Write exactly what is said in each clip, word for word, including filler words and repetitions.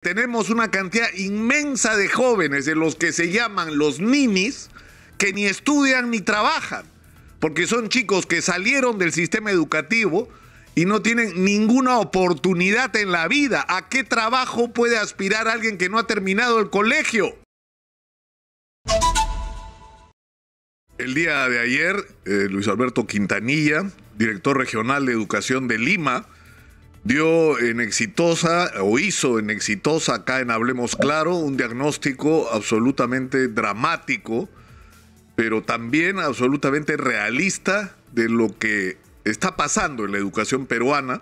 Tenemos una cantidad inmensa de jóvenes, de los que se llaman los ninis, que ni estudian ni trabajan, porque son chicos que salieron del sistema educativo y no tienen ninguna oportunidad en la vida. ¿A qué trabajo puede aspirar alguien que no ha terminado el colegio? El día de ayer, eh, Luis Alberto Quintanilla, director regional de Educación de Lima, dio en exitosa, o hizo en exitosa, acá en Hablemos Claro, un diagnóstico absolutamente dramático, pero también absolutamente realista de lo que está pasando en la educación peruana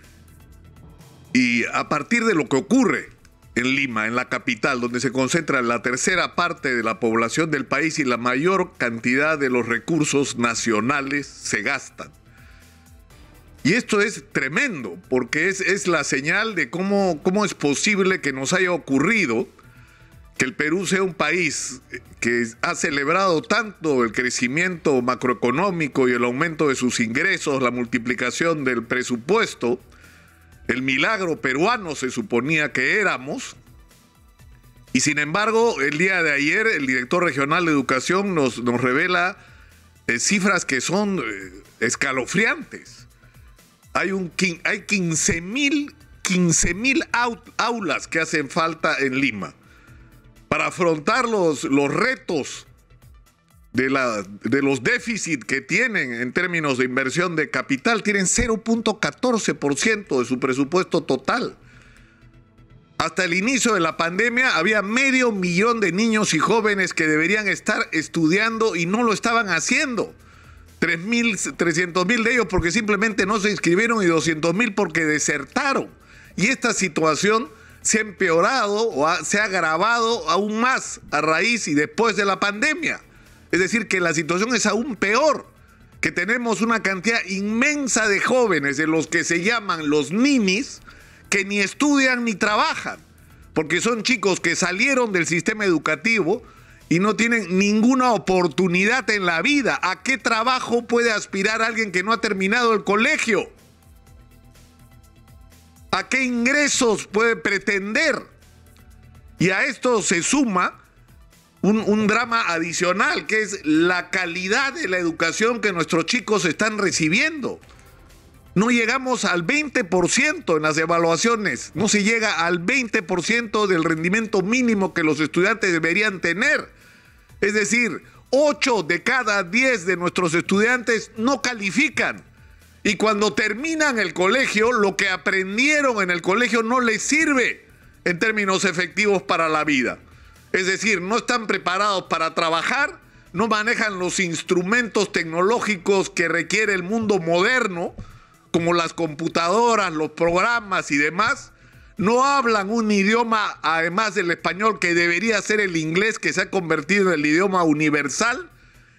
y a partir de lo que ocurre en Lima, en la capital, donde se concentra la tercera parte de la población del país y la mayor cantidad de los recursos nacionales se gastan. Y esto es tremendo, porque es, es la señal de cómo, cómo es posible que nos haya ocurrido que el Perú sea un país que ha celebrado tanto el crecimiento macroeconómico y el aumento de sus ingresos, la multiplicación del presupuesto, el milagro peruano se suponía que éramos, y sin embargo, el día de ayer el director regional de Educación nos, nos revela eh, cifras que son eh, escalofriantes. Hay, un, hay quince mil aulas que hacen falta en Lima para afrontar los, los retos de, la, de los déficits que tienen en términos de inversión de capital. Tienen cero punto catorce por ciento de su presupuesto total. Hasta el inicio de la pandemia había medio millón de niños y jóvenes que deberían estar estudiando y no lo estaban haciendo. trescientos mil de ellos porque simplemente no se inscribieron y doscientos mil porque desertaron. Y esta situación se ha empeorado o ha, se ha agravado aún más a raíz y después de la pandemia. Es decir, que la situación es aún peor, que tenemos una cantidad inmensa de jóvenes, de los que se llaman los ninis, que ni estudian ni trabajan, porque son chicos que salieron del sistema educativo y no tienen ninguna oportunidad en la vida. ¿A qué trabajo puede aspirar alguien que no ha terminado el colegio? ¿A qué ingresos puede pretender? Y a esto se suma un, un drama adicional, que es la calidad de la educación que nuestros chicos están recibiendo. No llegamos al veinte por ciento en las evaluaciones, no se llega al veinte por ciento del rendimiento mínimo que los estudiantes deberían tener. Es decir, ocho de cada diez de nuestros estudiantes no califican. Y cuando terminan el colegio, lo que aprendieron en el colegio no les sirve en términos efectivos para la vida. Es decir, no están preparados para trabajar, no manejan los instrumentos tecnológicos que requiere el mundo moderno, como las computadoras, los programas y demás. No hablan un idioma, además del español, que debería ser el inglés, que se ha convertido en el idioma universal.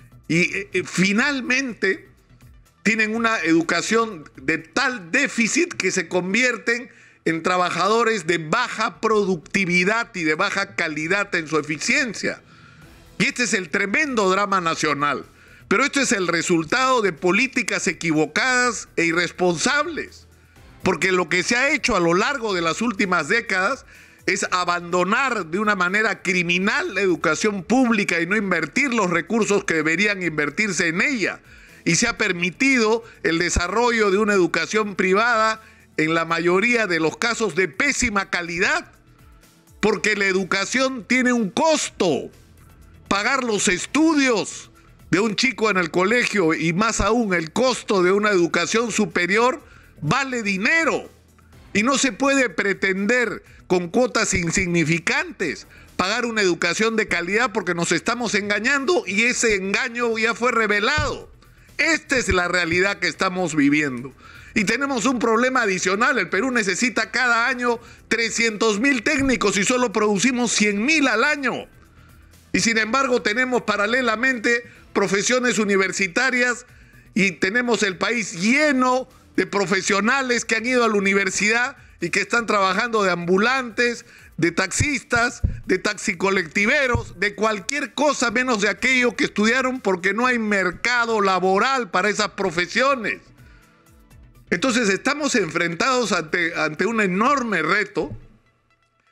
Y eh, finalmente tienen una educación de tal déficit que se convierten en trabajadores de baja productividad y de baja calidad en su eficiencia. Y este es el tremendo drama nacional. Pero esto es el resultado de políticas equivocadas e irresponsables. Porque lo que se ha hecho a lo largo de las últimas décadas es abandonar de una manera criminal la educación pública y no invertir los recursos que deberían invertirse en ella. Y se ha permitido el desarrollo de una educación privada, en la mayoría de los casos de pésima calidad. Porque la educación tiene un costo. Pagar los estudios de un chico en el colegio y más aún el costo de una educación superior vale dinero y no se puede pretender con cuotas insignificantes pagar una educación de calidad, porque nos estamos engañando y ese engaño ya fue revelado. Esta es la realidad que estamos viviendo. Y tenemos un problema adicional. El Perú necesita cada año trescientos mil técnicos y solo producimos cien mil al año. Y sin embargo tenemos paralelamente profesiones universitarias y tenemos el país lleno de profesionales que han ido a la universidad y que están trabajando de ambulantes, de taxistas, de taxicolectiveros, de cualquier cosa menos de aquello que estudiaron, porque no hay mercado laboral para esas profesiones. Entonces estamos enfrentados ante, ante un enorme reto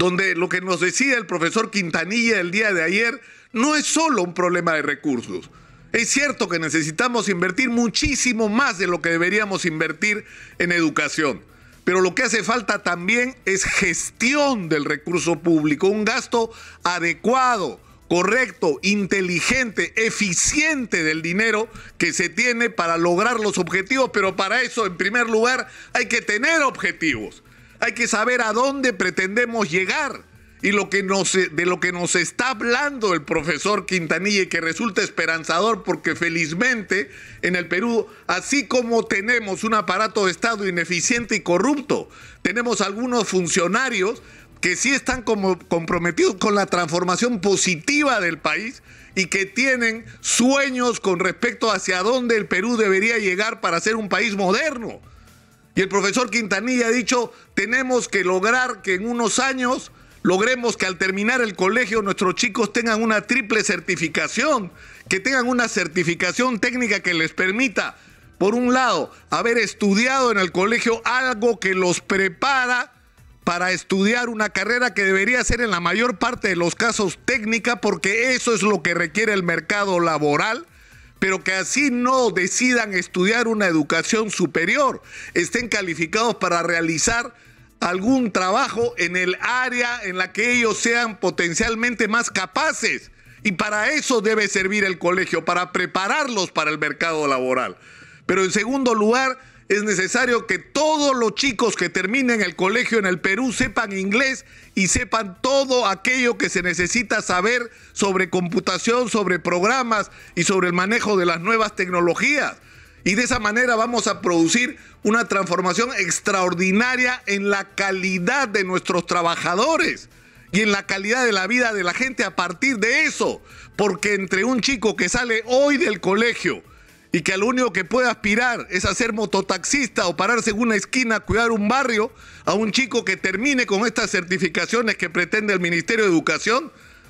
donde lo que nos decía el profesor Quintanilla el día de ayer no es solo un problema de recursos. Es cierto que necesitamos invertir muchísimo más de lo que deberíamos invertir en educación, pero lo que hace falta también es gestión del recurso público, un gasto adecuado, correcto, inteligente, eficiente del dinero que se tiene para lograr los objetivos, pero para eso, en primer lugar, hay que tener objetivos, hay que saber a dónde pretendemos llegar. Y lo que nos, de lo que nos está hablando el profesor Quintanilla, y que resulta esperanzador porque felizmente en el Perú, así como tenemos un aparato de Estado ineficiente y corrupto, tenemos algunos funcionarios que sí están como comprometidos con la transformación positiva del país y que tienen sueños con respecto hacia dónde el Perú debería llegar para ser un país moderno. Y el profesor Quintanilla ha dicho, tenemos que lograr que en unos años logremos que al terminar el colegio nuestros chicos tengan una triple certificación, que tengan una certificación técnica que les permita, por un lado, haber estudiado en el colegio algo que los prepara para estudiar una carrera que debería ser en la mayor parte de los casos técnica, porque eso es lo que requiere el mercado laboral, pero que así no decidan estudiar una educación superior, estén calificados para realizar algún trabajo en el área en la que ellos sean potencialmente más capaces. Y para eso debe servir el colegio, para prepararlos para el mercado laboral. Pero en segundo lugar, es necesario que todos los chicos que terminen el colegio en el Perú sepan inglés y sepan todo aquello que se necesita saber sobre computación, sobre programas y sobre el manejo de las nuevas tecnologías. Y de esa manera vamos a producir una transformación extraordinaria en la calidad de nuestros trabajadores y en la calidad de la vida de la gente a partir de eso. Porque entre un chico que sale hoy del colegio y que lo único que puede aspirar es a ser mototaxista o pararse en una esquina a cuidar un barrio, a un chico que termine con estas certificaciones que pretende el Ministerio de Educación,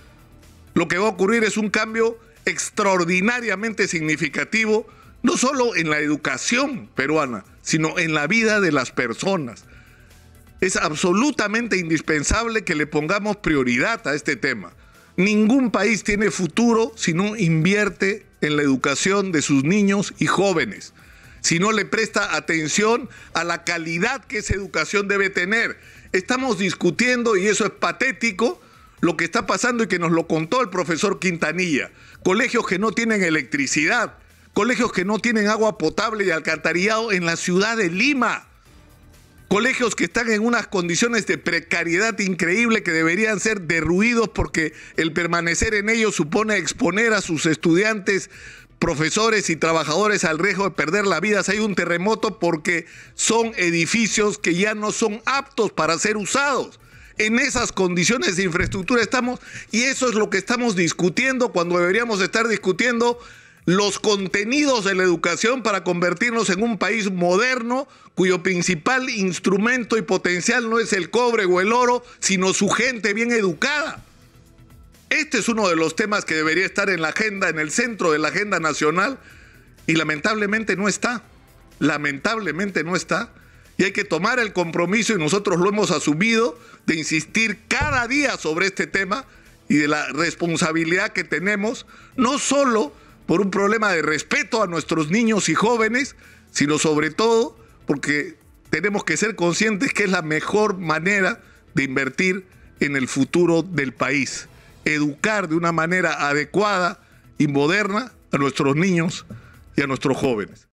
lo que va a ocurrir es un cambio extraordinariamente significativo, no solo en la educación peruana, sino en la vida de las personas. Es absolutamente indispensable que le pongamos prioridad a este tema. Ningún país tiene futuro si no invierte en la educación de sus niños y jóvenes, si no le presta atención a la calidad que esa educación debe tener. Estamos discutiendo, y eso es patético, lo que está pasando y que nos lo contó el profesor Quintanilla. Colegios que no tienen electricidad, colegios que no tienen agua potable y alcantarillado en la ciudad de Lima. Colegios que están en unas condiciones de precariedad increíble que deberían ser derruidos porque el permanecer en ellos supone exponer a sus estudiantes, profesores y trabajadores al riesgo de perder la vida si hay un terremoto, porque son edificios que ya no son aptos para ser usados. En esas condiciones de infraestructura estamos, y eso es lo que estamos discutiendo cuando deberíamos estar discutiendo los contenidos de la educación para convertirnos en un país moderno cuyo principal instrumento y potencial no es el cobre o el oro, sino su gente bien educada. Este es uno de los temas que debería estar en la agenda, en el centro de la agenda nacional, y lamentablemente no está. Lamentablemente no está. Y hay que tomar el compromiso, y nosotros lo hemos asumido, de insistir cada día sobre este tema y de la responsabilidad que tenemos, no solo por un problema de respeto a nuestros niños y jóvenes, sino sobre todo porque tenemos que ser conscientes que es la mejor manera de invertir en el futuro del país. Educar de una manera adecuada y moderna a nuestros niños y a nuestros jóvenes.